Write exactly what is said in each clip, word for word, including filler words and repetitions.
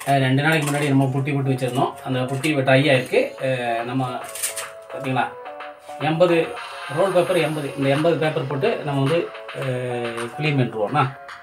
ரெண்டு நாளைக்கு முன்னாடி நம்ம புட்டி போட்டு வச்சுருந்தோம். அந்த புட்டி ட்ரை ஆகிருக்கு. நம்ம பார்த்தீங்களா எண்பது ரோல் பேப்பர் எண்பது இந்த எண்பது பேப்பர் போட்டு நம்ம வந்து க்ளீன் பண்ணிட்டுருவோம்னா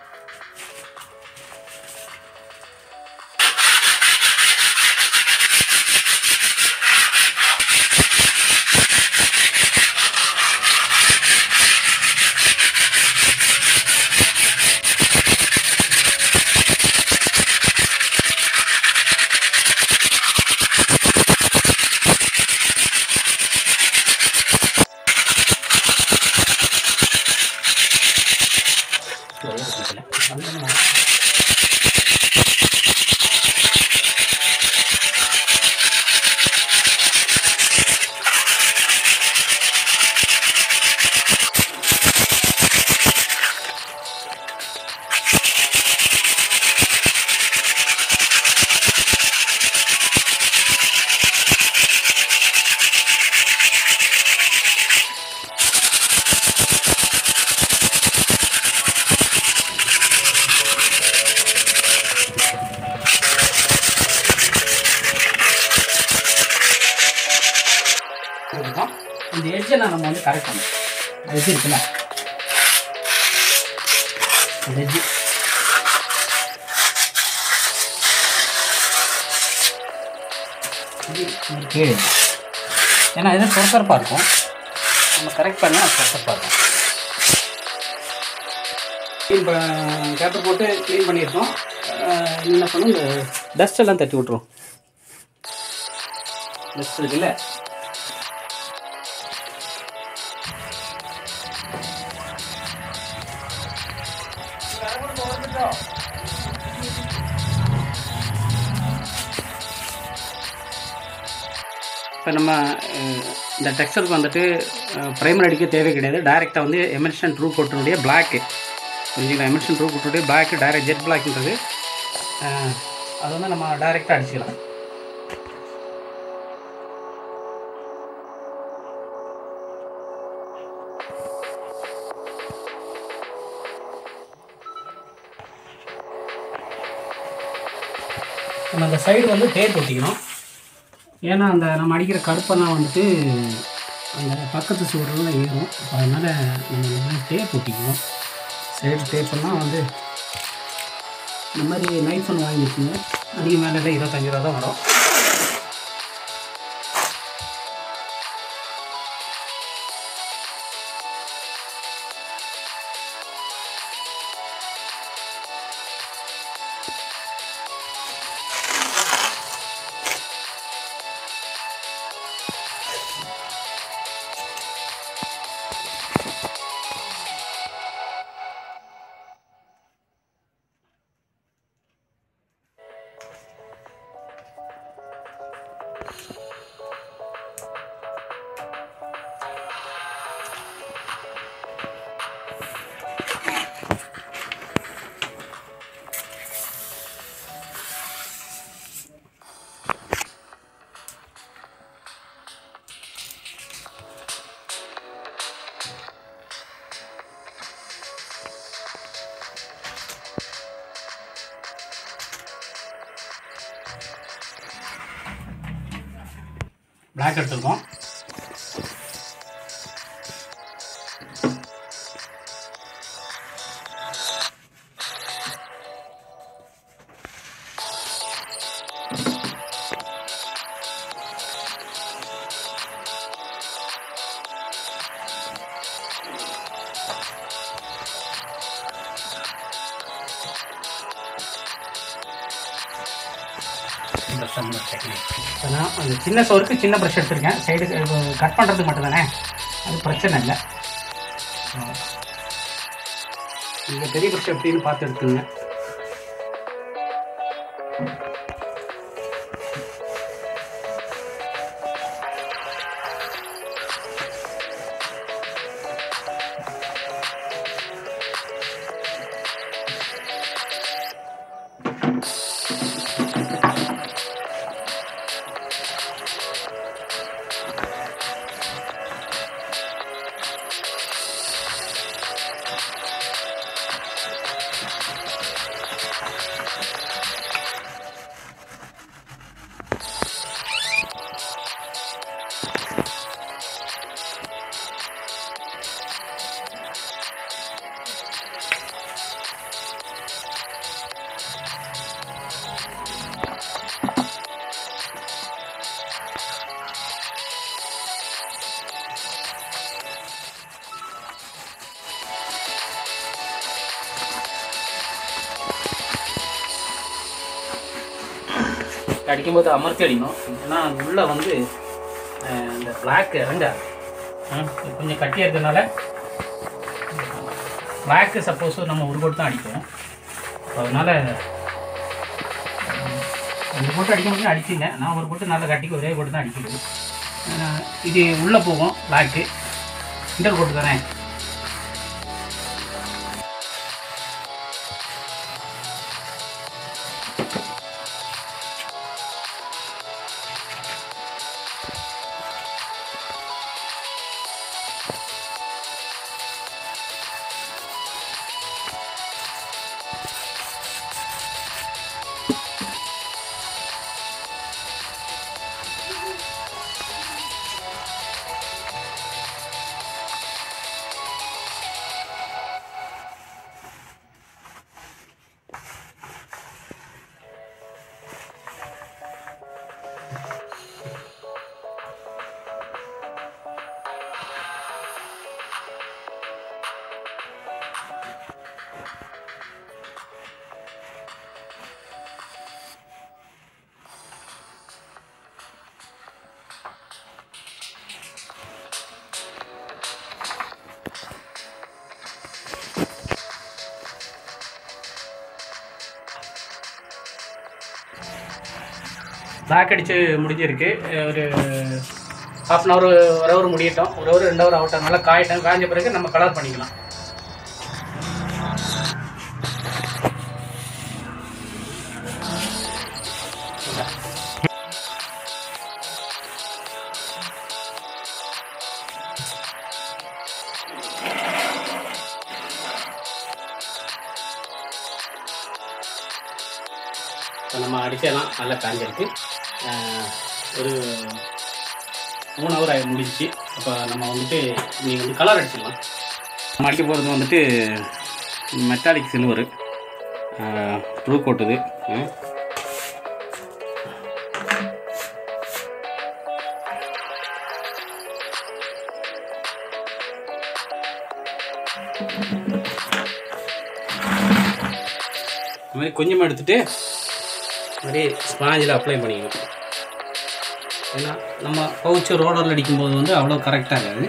இந்த எட்ஜை நம்ம வந்து கரெக்ட் பண்ணணும். எட்ஜ் இருக்குல்ல இந்த எட்ஜு இது கீழே ஏன்னா எதுவும் சொரசரப்பாக இருக்கும். நம்ம கரெக்ட் பண்ணால் சொரசரப்பாக இருக்கும். க்ளீன் ப பேப்பர் போட்டு க்ளீன் பண்ணியிருக்கோம். என்ன பண்ணணும், இந்த டஸ்ட் எல்லாம் தட்டி விட்ருவோம். டஸ்ட் இருக்குல்ல இப்போ நம்ம இந்த டெக்ஸ்டருக்கு வந்துட்டு ப்ரைமர் அடிக்க தேவை கிடையாது. டைரெக்டாக வந்து எமர்ஷன் ட்ரூ கோட்டினுடைய பிளாக்கு புரிஞ்சுக்கலாம். எமர்ஷன் ட்ரூ கோட்டுடைய பிளாக்கு டைரெக்ட் ஜெட் பிளாக்ன்றது அது வந்து நம்ம டைரெக்டாக அடிச்சுக்கலாம். நம்ம அந்த சைடு வந்து டேப் ஒட்டிக்கணும். ஏன்னா அந்த நம்ம அடிக்கிற கருப்பெல்லாம் வந்துட்டு அந்த பக்கத்து சுவரெல்லாம் ஏறும். அதனால் நம்ம டேப் ஒட்டிக்கணும். சைடு டேப்பெல்லாம் வந்து இந்த மாதிரி நைஃப் ஒன்று வாங்கி வச்சுங்க. அதிக மேலே இருபத்தஞ்சி ரூபா தான் வரும். பிளாக் எடுத்துருக்கோம். அந்த சின்ன சோருக்கு சின்ன ப்ரஷ் எடுத்துருக்கேன். சைடு கட் பண்ணுறதுக்கு மட்டும் தானே, அது பிரச்சனை இல்லை. இந்த பெரிய ப்ரஷ் எப்படின்னு பார்த்து எடுத்துங்க. அடிக்கும்போது அமர்த்தி அடிக்கணும். ஏன்னா உள்ளே வந்து இந்த பிளாக் இறங்க கொஞ்சம் கட்டியாக இருக்கிறதுனால பிளாக்கு சப்போஸ் நம்ம ஒரு போட்டு தான் அடிப்போம். அதனால் ரெண்டு போட்டு அடிக்க முடியும் அடிச்சிங்க. நான் ஒரு போட்டு நல்லா கட்டிக்கு ஒரே போட்டு தான் அடிக்கிறது. இது உள்ளே போகும் பிளாக்கு இன்டர் போட்டு தானே. பிளாக் அடித்து முடிஞ்சிருக்கு. ஒரு ஹாஃப் அன் ஹவர் ஒரு ஹவர் முடியட்டும். ஒரு ஹவர் ரெண்டு ஹவர் ஆகட்டும். நல்லா காயட்டும். காய்ஞ்ச பிறகு நம்ம கலர் பண்ணிக்கலாம். இப்போ நம்ம அடிச்செல்லாம் நல்லா காஞ்சிருக்கு. ஒரு மூணு ஹவர் ஆகி முடிஞ்சிச்சு. இப்போ நம்ம வந்துட்டு நீங்கள் வந்து கலர் அடிச்சிடலாம். நம்ம அடிக்க போகிறது வந்துட்டு மெட்டாலிக் சில்வரு ப்ளூ கோட்டுது. இந்த மாதிரி கொஞ்சமாக எடுத்துகிட்டு மாதிரி ஸ்பாஞ்சில் அப்ளை பண்ணிக்கணும். ஏன்னா நம்ம பவுச்சு ரோலரில் அடிக்கும்போது வந்து அவ்வளோ கரெக்டாக இருக்காது.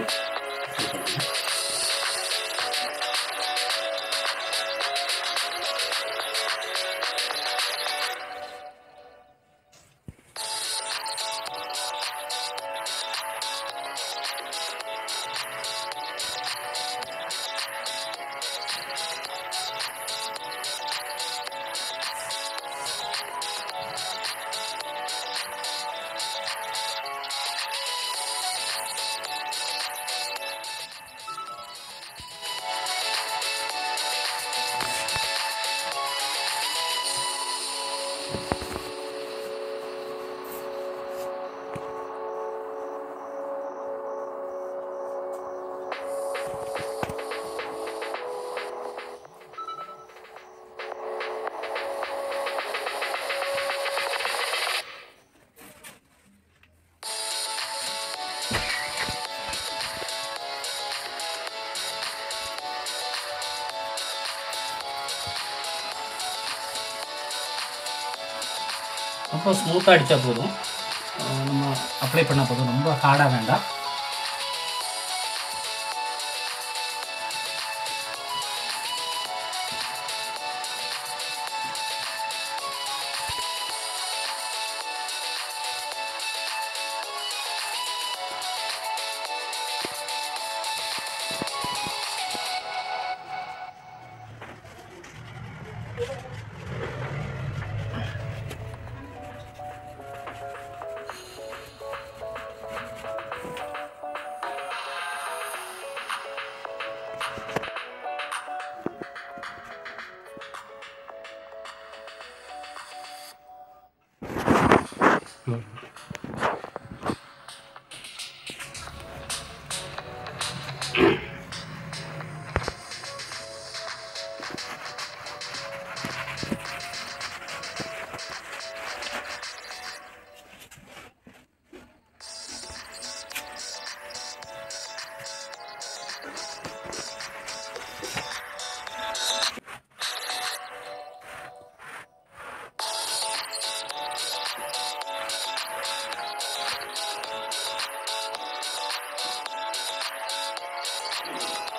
ரொம்ப ஸ்மூத்தாக அடித்தா போதும். நம்ம அப்ளை பண்ணால் போதும். ரொம்ப ஹார்டாக வேண்டாம்.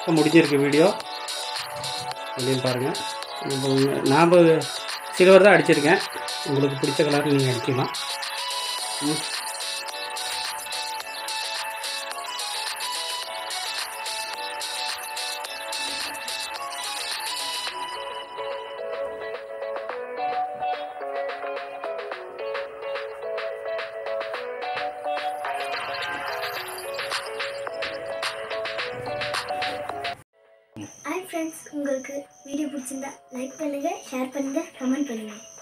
இப்போ முடிஞ்சிருக்கு வீடியோ அப்படின்னு பாருங்கள். நாம் சில்வர் தான் அடிச்சிருக்கேன். உங்களுக்கு பிடிச்ச கலர் நீங்கள் அடிக்கலாம். ம் Hi friends, உங்களுக்கு வீடியோ பிடிச்சிருந்தா லைக் பண்ணுங்க, ஷேர் பண்ணுங்க, கமெண்ட் பண்ணுங்க.